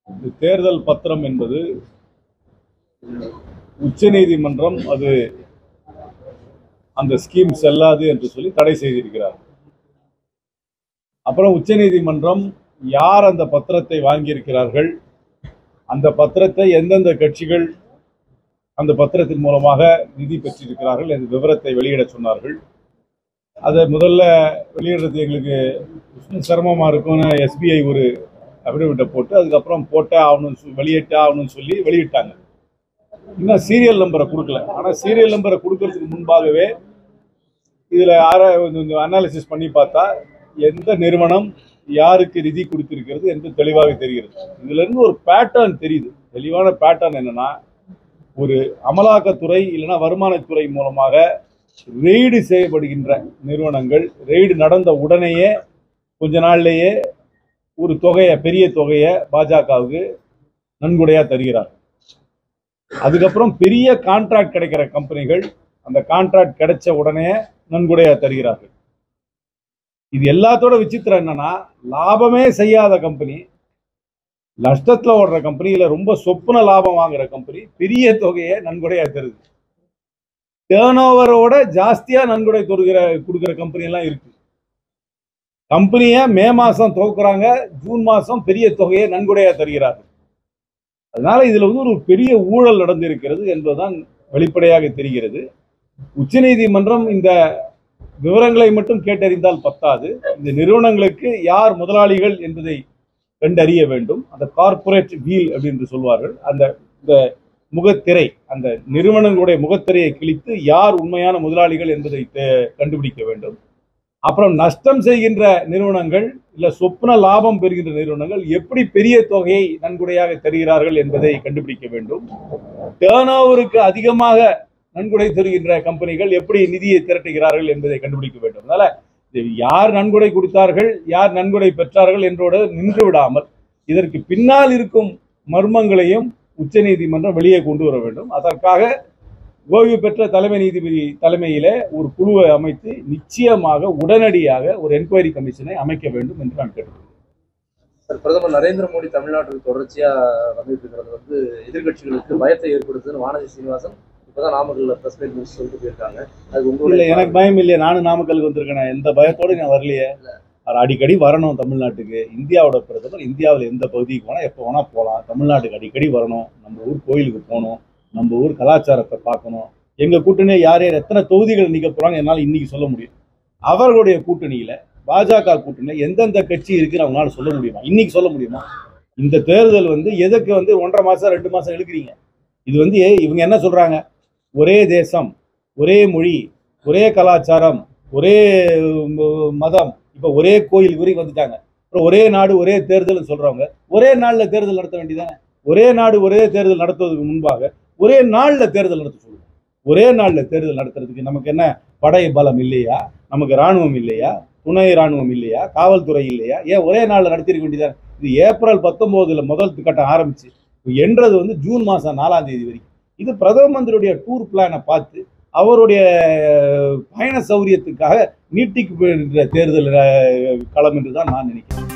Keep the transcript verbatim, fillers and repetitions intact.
இந்த தேர்தல் பத்திரம் என்பது உச்சநீதிமன்றம் அது அந்த ஸ்கீம் செல்லாது என்று சொல்லி தடை செய்திருக்கிறார். அப்புறம் உச்சநீதிமன்றம் யார் அந்த பத்திரத்தை வாங்கியிருக்கிறார்கள், அந்த பத்திரத்தை எந்தெந்த கட்சிகள் அந்த பத்திரத்தின் மூலமாக நிதி பெற்றிருக்கிறார்கள் என்ற விவரத்தை வெளியிட சொன்னார்கள். அதை முதல்ல வெளியிடுறது எங்களுக்கு சிரமமாக இருக்கும்னு எஸ்பிஐ ஒரு அபிடவிட்டை போட்டு அதுக்கப்புறம் போட்டே ஆகணும்னு வெளியிட்டே ஆகணும்னு சொல்லி வெளியிட்டாங்க. இன்னும் சீரியல் நம்பரை கொடுக்கல. ஆனால் சீரியல் நம்பரை கொடுக்கறதுக்கு முன்பாகவே இதில் யாரை கொஞ்சம் அனாலிசிஸ் பண்ணி பார்த்தா எந்த நிறுவனம் யாருக்கு நிதி கொடுத்திருக்கிறது என்று தெளிவாக தெரிகிறது. இதுல இருந்து ஒரு பேட்டர்ன் தெரியுது. தெளிவான பேட்டர்ன் என்னன்னா, ஒரு அமலாக்கத்துறை இல்லைன்னா வருமானத்துறை மூலமாக ரெய்டு செய்யப்படுகின்ற நிறுவனங்கள் ரெய்டு நடந்த உடனேயே கொஞ்ச நாள்லேயே ஒரு தொகையை பெரிய தொகையை பாஜகவுக்கு நன்கொடையா தருகிறார். அதுக்கப்புறம் பெரிய கான்ட்ராக்ட் கிடைக்கிற கம்பெனிகள் அந்த கான்ட்ராக்ட் கிடைச்ச உடனே நன்கொடையா தருகிறார்கள். இது எல்லாத்தோட விசித்திரம் என்னன்னா, லாபமே செய்யாத கம்பெனி, நஷ்டத்துல ஓடுற கம்பெனி, இல்ல ரொம்ப சொப்புன லாபம் வாங்குற கம்பெனி பெரிய தொகையை நன்கொடையா தருது. டேர்ன் ஓவரோட ஜாஸ்தியா நன்கொடை தருகிற கொடுக்கிற கம்பெனி எல்லாம் இருக்கு. கம்பெனியை மே மாசம் துவக்குறாங்க, ஜூன் மாசம் பெரிய தொகையை நன்கொடையா தருகிறார்கள். அதனால இதுல வந்து ஒரு பெரிய ஊழல் நடந்திருக்கிறது என்பதுதான் வெளிப்படையாக தெரிகிறது. உச்சநீதிமன்றம் இந்த விவரங்களை மட்டும் கேட்டறிந்தால் பத்தாது. இந்த நிறுவனங்களுக்கு யார் முதலாளிகள் என்பதை கண்டறிய வேண்டும். அந்த கார்பரேட் வீல் அப்படின்னு சொல்வார்கள். அந்த இந்த முகத்திரை, அந்த நிறுவனங்களுடைய முகத்திரையை கிழித்து யார் உண்மையான முதலாளிகள் என்பதை கண்டுபிடிக்க வேண்டும். அப்புறம் நஷ்டம் செய்கின்ற நிறுவனங்கள் இல்ல சொப்ன லாபம் பெறுகின்ற நிறுவனங்கள் எப்படி பெரிய தொகையை நன்கொடையாக தருகிறார்கள் என்பதை கண்டுபிடிக்க வேண்டும். டேர்ன் ஓவருக்கு அதிகமாக நன்கொடை தருகின்ற கம்பெனிகள் எப்படி நிதியை திரட்டுகிறார்கள் என்பதை கண்டுபிடிக்க வேண்டும். அதனால யார் நன்கொடை கொடுத்தார்கள், யார் நன்கொடை பெற்றார்கள் என்றோடு நின்று விடாமல் இதற்கு பின்னால் இருக்கும் மர்மங்களையும் உச்சநீதிமன்றம் வெளியே கொண்டு வர வேண்டும். அதற்காக ஓய்வு பெற்ற தலைமை நீதிபதி தலைமையில ஒரு குழுவை அமைத்து நிச்சயமாக உடனடியாக ஒரு என்கொயரி கமிஷனை அமைக்க வேண்டும் என்று நான் கேட்டுக்கொள்கிறேன். பிரதமர் நரேந்திர மோடி தமிழ்நாட்டுக்கு தொடர்ச்சியா வந்துட்டு இருக்கிறது வந்து எதிர்கட்சிகளுக்கு பயத்தை ஏற்படுத்துன்னு வானதி சீனிவாசன் இப்பதான் நாமக்கல்ல பிரஸ் மீட் சொல்லிட்டு போயிருக்காங்க. அது உங்களுக்கு எனக்கு பயம் இல்லையே, நானும் நாமக்கலுக்கு வந்திருக்கேன். எந்த பயத்தோடு நான் வரலையே. அடிக்கடி வரணும் தமிழ்நாட்டுக்கு. இந்தியாவோட பிரதமர் இந்தியாவில் எந்த பகுதிக்கு போனால் எப்போ வேணா போகலாம். தமிழ்நாட்டுக்கு அடிக்கடி வரணும். நம்ம ஊர் கோயிலுக்கு போகணும், நம்ம ஊர் கலாச்சாரத்தை பார்க்கணும். எங்க கூட்டணியை யார் யார் எத்தனை தொகுதிகள் நிற்க போறாங்க என்னால் இன்னைக்கு சொல்ல முடியும். அவர்களுடைய கூட்டணியில பாஜக கூட்டணியில எந்தெந்த கட்சி இருக்குன்னு அவங்களால சொல்ல முடியுமா? இன்னைக்கு சொல்ல முடியுமா? இந்த தேர்தல் வந்து எதுக்கு வந்து ஒன்றரை மாசம் ரெண்டு மாசம் இழுக்கிறீங்க? இது வந்து இவங்க என்ன சொல்றாங்க, ஒரே தேசம், ஒரே மொழி, ஒரே கலாச்சாரம், ஒரே மதம், இப்ப ஒரே கோயில் வரைக்கும் வந்துட்டாங்க. அப்புறம் ஒரே நாடு ஒரே தேர்தல் சொல்றவங்க ஒரே நாள்ல தேர்தல் நடத்த வேண்டியதானே? ஒரே நாடு ஒரே தேர்தல் நடத்துவதற்கு முன்பாக ஒரே நாள்ல தேர்தல் நடத்த சொல்லுங்க. ஒரே நாள்ல தேர்தல் நடத்துறதுக்கு நமக்கு என்ன படை பலம் இல்லையா? நமக்கு ராணுவம் இல்லையா? துணை ராணுவம் இல்லையா? காவல்துறை இல்லையா? ஏன் ஒரே நாள்ல நடத்திருக்க வேண்டியதானே? இது ஏப்ரல் பத்தொன்பதுல முதல் கட்டம் ஆரம்பிச்சு என்றது வந்து ஜூன் மாசம் நாலாம் தேதி வரைக்கும். இது பிரதம மந்திரியுடைய டூர் பிளானை பார்த்து அவருடைய பயண சௌரியத்துக்காக நீட்டிக்கப்படுகின்ற தேர்தல் களம் என்று தான் நான் நினைக்கிறேன்.